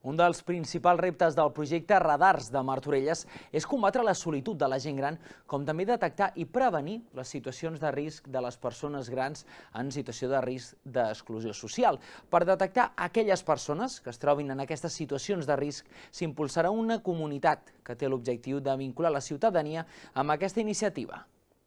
Un dels principals reptes del projecte Radars de Martorelles és combatre la solitud de la gent gran, com també detectar i prevenir les situacions de risc de les persones grans en situació de risc d'exclusió social. Per detectar aquelles persones que es trobin en aquestes situacions de risc, s'impulsarà una comunitat que té l'objectiu de vincular la ciutadania amb aquesta iniciativa.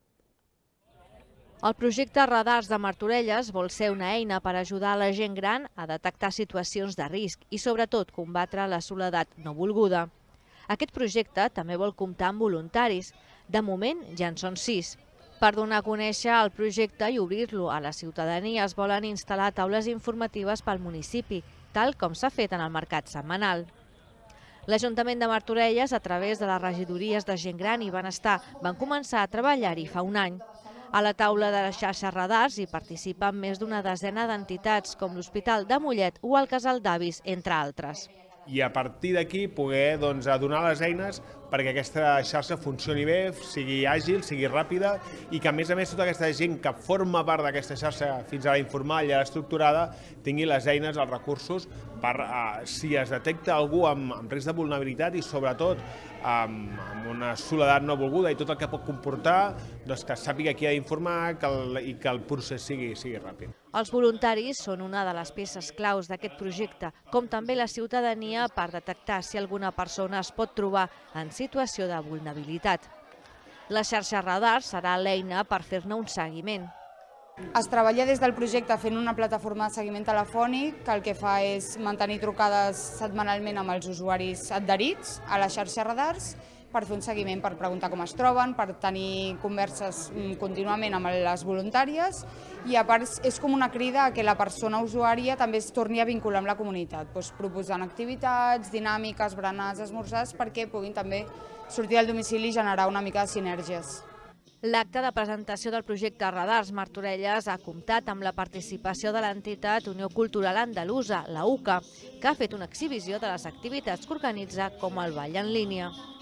El projecte Radars de Martorelles vol ser una eina per ajudar la gent gran a detectar situacions de risc i, sobretot, combatre la soledat no volguda. Aquest projecte també vol comptar amb voluntaris. De moment, ja en són 6. Per donar a conèixer el projecte i obrir-lo a la ciutadania es volen instal·lar taules informatives pel municipi, tal com s'ha fet en el mercat setmanal. L'Ajuntament de Martorelles, a través de les regidories de gent gran i benestar, van començar a treballar-hi fa un any. A la taula de la xarxa Radars hi participen més d'una desena d'entitats, com l'Hospital de Mollet o el Casal d'Avis, entre altres. I a partir d'aquí poder donar les eines perquè aquesta xarxa funcioni bé, sigui àgil, sigui ràpida i que a més tota aquesta gent que forma part d'aquesta xarxa fins ara informal i ara estructurada tingui les eines, els recursos per si es detecta algú amb risc de vulnerabilitat i sobretot amb una soledat no volguda i tot el que pot comportar, doncs que sàpiga qui ha d'informar i que el procés sigui ràpid. Els voluntaris són una de les peces claus d'aquest projecte, com també la ciutadania per detectar si alguna persona es pot trobar en situació de vulnerabilitat. La xarxa Radars serà l'eina per fer-ne un seguiment. Es treballa des del projecte fent una plataforma de seguiment telefònic que el que fa és mantenir trucades setmanalment amb els usuaris adherits a la xarxa Radars per fer un seguiment, per preguntar com es troben, per tenir converses contínuament amb les voluntàries i a part és com una crida a que la persona usuària també es torni a vincular amb la comunitat, proposant activitats, dinàmiques, berenars, esmorzars, perquè puguin també sortir del domicili i generar una mica de sinergies. L'acte de presentació del projecte Radars Martorelles ha comptat amb la participació de l'entitat Unió Cultural Andalusa, la UCA, que ha fet una exhibició de les activitats que organitza com el ball en línia.